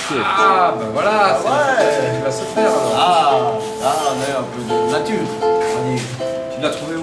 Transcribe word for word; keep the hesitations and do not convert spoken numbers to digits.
assiette. Ah, ben voilà, Ah c'est ouais. qui va se faire alors. Ah, là on est un peu de nature, on va dire. Tu l'as trouvé